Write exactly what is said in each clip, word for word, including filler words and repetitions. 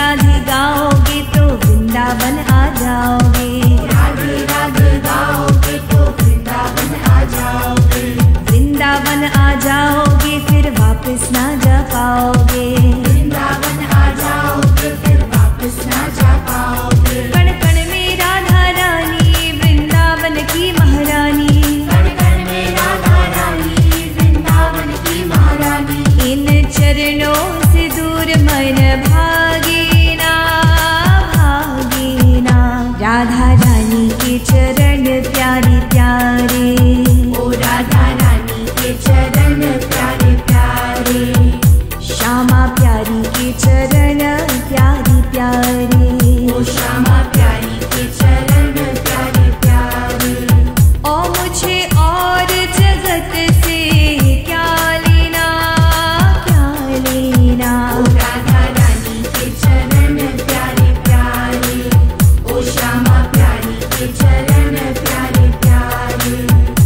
राधे गाओगे तो वृंदावन आ जाओगे। राधे राधे गाओगे तो वृंदावन आ जाओगे। वृंदावन आ जाओगे फिर वापस ना जा पाओगे। वृंदावन आ जाओगे फिर वापस ना जा पाओगे। कण कण में राधा रानी वृंदावन की महारानी। कण कण में राधा रानी वृंदावन की महारानी। इन चरणों से दूर मन भागे ना भागे ना। राधा रानी के चरण प्यारे प्यारे। ओ राधा रानी के चरण प्यारे प्यारे। श्यामा प्यारी के चरण प्यारी प्यारे। ओ श्यामा प्यारी के चरण प्यारे प्यारे। ओ मुझे और जगत से क्या लेना क्या लेना। ओ राधा रानी के चरण प्यारे प्यारे। ओ श्यामा प्यारी के चरण प्यारे प्यारे।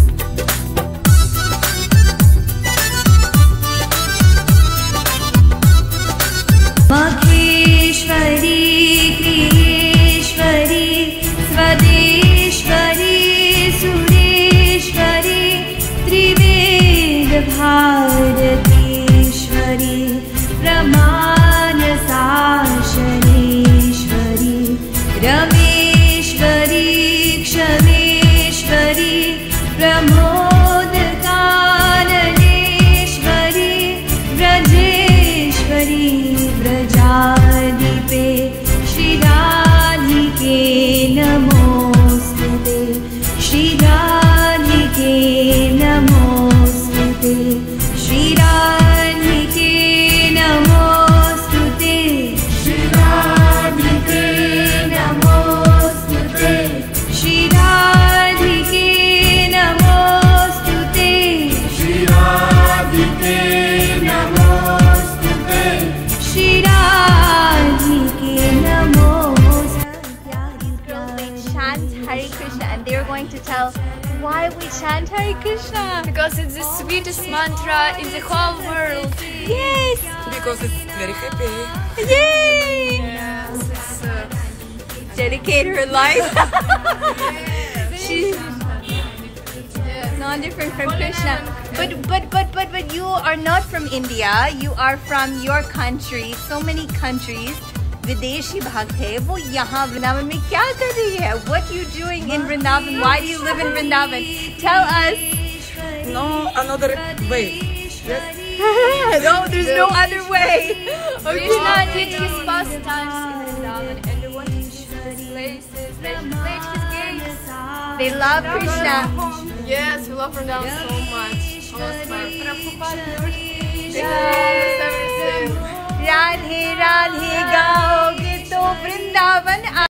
महेश्वरी क्रियेश्वरी स्वदेश्वरी सुरेश्वरी त्रिवेद भारतीश्वरी प्रमाण शासनेश्वरी रमेश्वरी क्षमेश्वरी प्रमोद काननेश्वरी ब्रजेश्वरी व्रजाधिपे श्री राधिके नमोस्तुते। श्री राधिके नमोस्तुते। श्री राधिके नमोस्तुते। श्री राधिके नमोस्तुते। श्री राधिके नमोस्तुते। श्री राधिके नमोस्तुते। श्री राधिके नमोस्तुते। They chant Hare Krishna and they are going to tell why we chant Hare Krishna. Because it's the sweetest mantra in the whole world. Yes! Because it's very happy. Yay! Yes, it's, uh, Dedicate her life. She's not different from Krishna. But but but but but you are not from India. You are from your country. So many countries. विदेशी भक्त है वो यहाँ वृंदावन में क्या कर रही है? What you doing in Vrindavan? Why do you live in Vrindavan? Tell us. No another way. Yes. No, there's no other way. Krishna did his pastimes in Vrindavan and they wanted to visit his places, they played his games. They love Krishna. Yes, we love Vrindavan so much. Almost my Prabhupada never everything. Radhe Radhe गाओगे तो वृंदावन